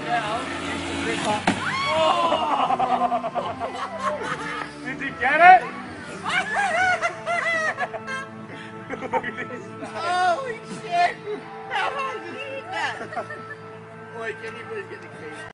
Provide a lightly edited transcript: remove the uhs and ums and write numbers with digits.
Did you get it? Holy shit! How did you eat that? Boy, can you please get the case?